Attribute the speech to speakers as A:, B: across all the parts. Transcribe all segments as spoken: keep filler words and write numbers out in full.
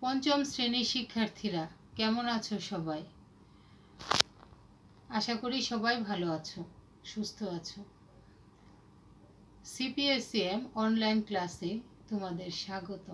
A: পঞ্চম শ্রেণীর শিক্ষার্থীরা কেমন আছো সবাই? আশা করি সবাই ভালো আছো, সুস্থ আছো। সিপিএসসিএম অনলাইন ক্লাসে তোমাদের স্বাগতম।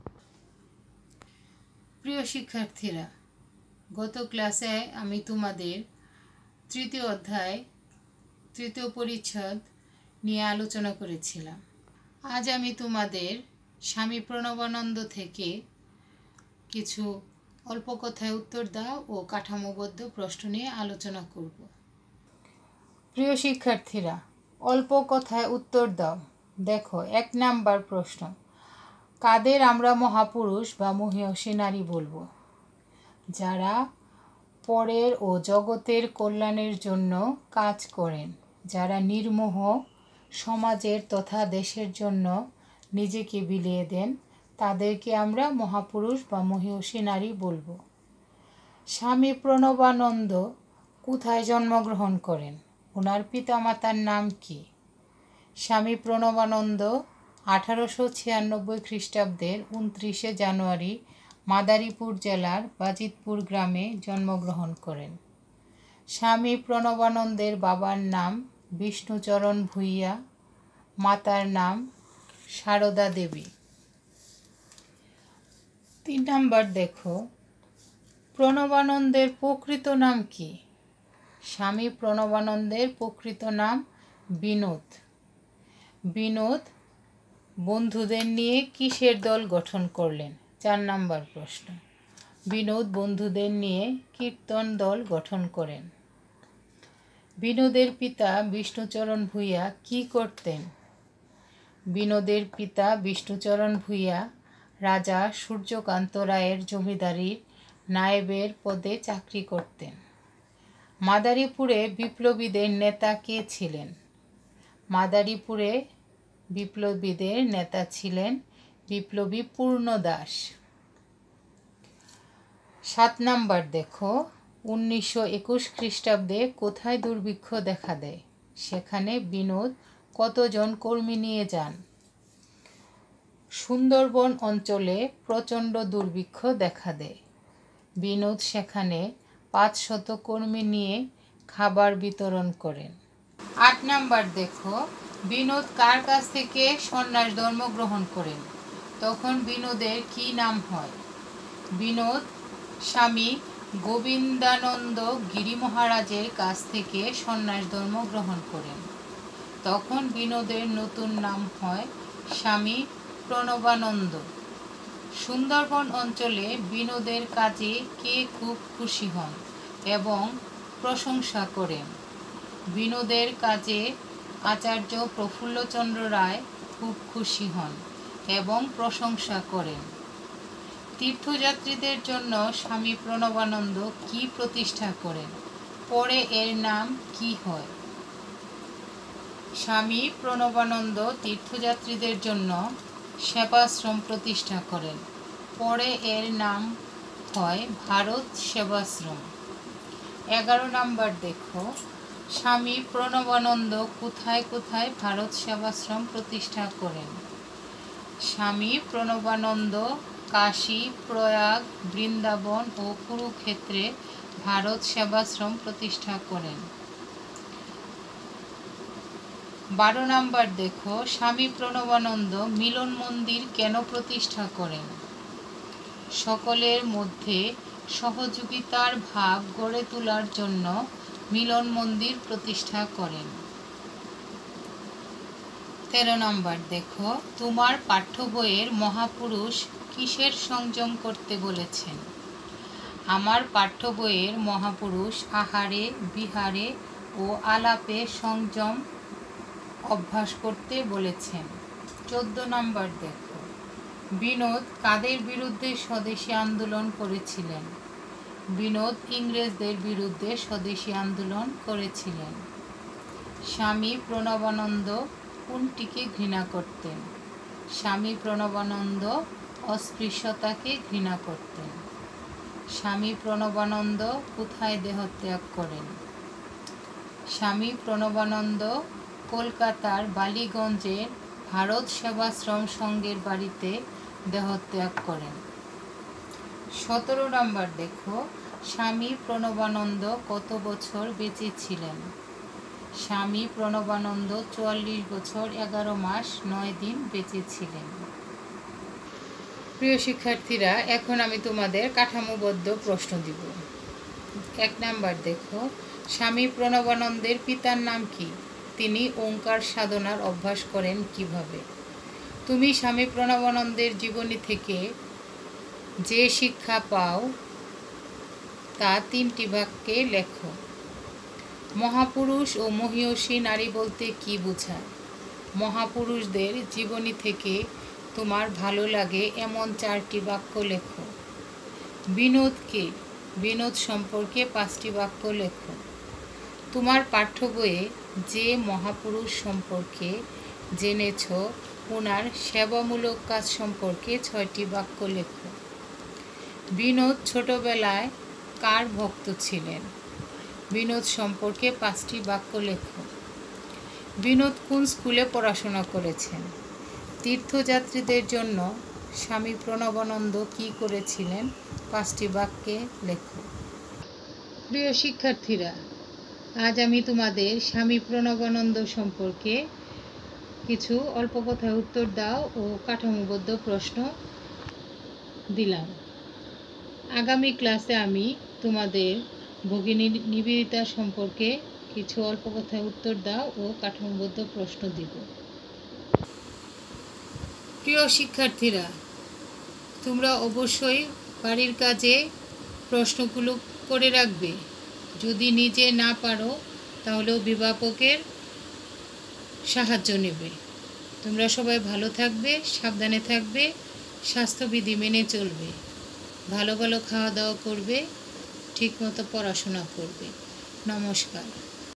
A: প্রিয় শিক্ষার্থীরা, গত ক্লাসে আমি তোমাদের তৃতীয় অধ্যায় তৃতীয় পরিচ্ছদ নিয়ে আলোচনা করেছিলাম। আজ আমি তোমাদের স্বামী প্রণবানন্দ থেকে কিছু অল্প কথায় উত্তর দাও ও কাঠামোবদ্ধ প্রশ্ন নিয়ে আলোচনা করব। প্রিয় শিক্ষার্থীরা, অল্প কথায় উত্তর দাও। দেখো, এক নাম্বার প্রশ্ন, কাদের আমরা মহাপুরুষ বা মহিয়সী নারী বলবো? যারা পরের ও জগতের কল্যাণের জন্য কাজ করেন, যারা নির্মোহ সমাজের তথা দেশের জন্য নিজেকে বিলিয়ে দেন, তাদেরকে আমরা মহাপুরুষ বা মহিয়সী নারী বলবো। স্বামী প্রণবানন্দ কোথায় জন্মগ্রহণ করেন? ওনার পিতামাতার নাম কি? স্বামী প্রণবানন্দ আঠারোশো ছিয়ানব্বই খ্রিস্টাব্দের উনত্রিশে জানুয়ারি মাদারীপুর জেলার বাজিতপুর গ্রামে জন্মগ্রহণ করেন। স্বামী প্রণবানন্দের বাবার নাম বিষ্ণুচরণ ভূঁইয়া, মাতার নাম সারদা দেবী। তিন নাম্বার দেখো, প্রণবানন্দের প্রকৃত নাম কি? স্বামী প্রণবানন্দের প্রকৃত নাম বিনোদ। বিনোদ বন্ধুদের নিয়ে কিসের দল গঠন করলেন? চার নাম্বার প্রশ্ন, বিনোদ বন্ধুদের নিয়ে কীর্তন দল গঠন করেন। বিনোদের পিতা বিষ্ণুচরণ ভূঁইয়া কি করতেন? বিনোদের পিতা বিষ্ণুচরণ ভূঁইয়া রাজা সূর্যকান্ত রায়ের জমিদারির নায়েবের পদে চাকরি করতেন। মাদারীপুরে বিপ্লবীদের নেতা কে ছিলেন? মাদারীপুরে বিপ্লবীদের নেতা ছিলেন বিপ্লবী পূর্ণদাস। সাত নাম্বার দেখো, উনিশশো একুশ খ্রিস্টাব্দে কোথায় দুর্ভিক্ষ দেখা দেয়? সেখানে বিনোদ কতজন কর্মী নিয়ে যান? সুন্দরবন অঞ্চলে প্রচণ্ড দুর্ভিক্ষ দেখা দেয়। বিনোদ সেখানে পাঁচশত কর্মী নিয়ে খাবার বিতরণ করেন। আট নাম্বার দেখো, বিনোদ কার কাছ থেকে সন্ন্যাস ধর্ম গ্রহণ করেন? তখন বিনোদের কি নাম হয়? বিনোদ স্বামী গোবিন্দানন্দ গিরি মহারাজের কাছ থেকে সন্ন্যাস ধর্ম গ্রহণ করেন। তখন বিনোদের নতুন নাম হয় স্বামী প্রণবানন্দ। সুন্দরবন অঞ্চলে বিনোদের কাজে কে খুব খুশি হন এবং প্রশংসা করেন? বিনোদের কাজে আচার্য প্রফুল্লচন্দ্র রায় খুব খুশি হন এবং প্রশংসা করেন। তীর্থযাত্রীদের জন্য স্বামী প্রণবানন্দ কি প্রতিষ্ঠা করেন? পরে এর নাম কি হয়? স্বামী প্রণবানন্দ তীর্থযাত্রীদের জন্য সেবাশ্রম প্রতিষ্ঠা করেন। পরে এর নাম হয় ভারত সেবাশ্রম। এগারো নাম্বার দেখো, স্বামী প্রণবানন্দ কোথায় কোথায় ভারত সেবাশ্রম প্রতিষ্ঠা করেন? স্বামী প্রণবানন্দ কাশী, প্রয়াগ, বৃন্দাবন ও কুরুক্ষেত্রে ভারত সেবাশ্রম প্রতিষ্ঠা করেন। বারো নাম্বার দেখো, স্বামী প্রণবানন্দ মিলন মন্দির কেন প্রতিষ্ঠা করেন? সকলের মধ্যে সহযোগিতার ভাব গড়ে তোলার জন্য মিলন মন্দির প্রতিষ্ঠা করেন। তেরো নাম্বার দেখো, তোমার পাঠ্য বইয়ের মহাপুরুষ কিসের সংযম করতে বলেছেন? আমার পাঠ্য বইয়ের মহাপুরুষ আহারে, বিহারে ও আলাপে সংযম অভ্যাস করতে বলেছেন। চোদ্দ নাম্বার দেখো, বিনোদ কাদের বিরুদ্ধে স্বদেশী আন্দোলন করেছিলেন? বিনোদ ইংরেজদের বিরুদ্ধে স্বদেশী আন্দোলন করেছিলেন। স্বামী প্রণবানন্দ কোনটিকে ঘৃণা করতেন? স্বামী প্রণবানন্দ অস্পৃশ্যতাকে ঘৃণা করতেন। স্বামী প্রণবানন্দ কোথায় দেহত্যাগ করেন? স্বামী প্রণবানন্দ কলকাতার বালিগঞ্জের ভারত সেবাশ্রম সংঘের বাড়িতে দেহত্যাগ করেন। সতেরো নম্বর দেখো, স্বামী প্রণবানন্দ কত বছর বেঁচে ছিলেন? স্বামী প্রণবানন্দ চুয়াল্লিশ বছর এগারো মাস নয় দিন বেঁচে ছিলেন। প্রিয় শিক্ষার্থীরা, এখন আমি তোমাদের কাঠামোবদ্ধ প্রশ্ন দিব। এক নাম্বার দেখো, স্বামী প্রণবানন্দের পিতার নাম কি? তিনি ওঙ্কার সাধনার অভ্যাস করেন কিভাবে? তুমি স্বামী প্রণবানন্দের জীবনী থেকে যে শিক্ষা পাও তা তিনটি বাক্যে লেখো। মহাপুরুষ ও মহীয়সী নারী বলতে কি বোঝায়? মহাপুরুষদের জীবনী থেকে তোমার ভালো লাগে এমন চারটি বাক্য লেখো। বিনোদ কে? বিনোদ সম্পর্কে পাঁচটি বাক্য লেখো। তোমার পাঠ্য বইয়ে যে মহাপুরুষ সম্পর্কে জেনেছ ওনার সেবামূলক কাজ সম্পর্কে ছয়টি বাক্য লেখো। বিনোদ ছোটবেলায় কার ভক্ত ছিলেন? বিনোদ সম্পর্কে পাঁচটি বাক্য লেখো। বিনোদ কোন স্কুলে পড়াশোনা করেছেন? তীর্থযাত্রীদের জন্য স্বামী প্রণবানন্দ কী করেছিলেন? পাঁচটি বাক্যে লেখো। প্রিয় শিক্ষার্থীরা, আজ আমি তোমাদের স্বামী প্রণবানন্দ সম্পর্কে কিছু অল্প কথায় উত্তর দাও ও কাঠামোবদ্ধ প্রশ্ন দিলাম। আগামী ক্লাসে আমি তোমাদের ভগিনী নিবেদিতা সম্পর্কে কিছু অল্প কথায় উত্তর দাও ও কাঠামোবদ্ধ প্রশ্ন দিব। প্রিয় শিক্ষার্থীরা, তোমরা অবশ্যই বাড়ির কাজে প্রশ্নগুলো করে রাখবে। যদি নিজে না পারো তাহলে অভিভাবকের সাহায্য নেবে। তোমরা সবাই ভালো থাকবে, সাবধানে থাকবে, স্বাস্থ্যবিধি মেনে চলবে, ভালো ভালো খাওয়া দাওয়া করবে, ঠিকমতো পড়াশোনা করবে। নমস্কার।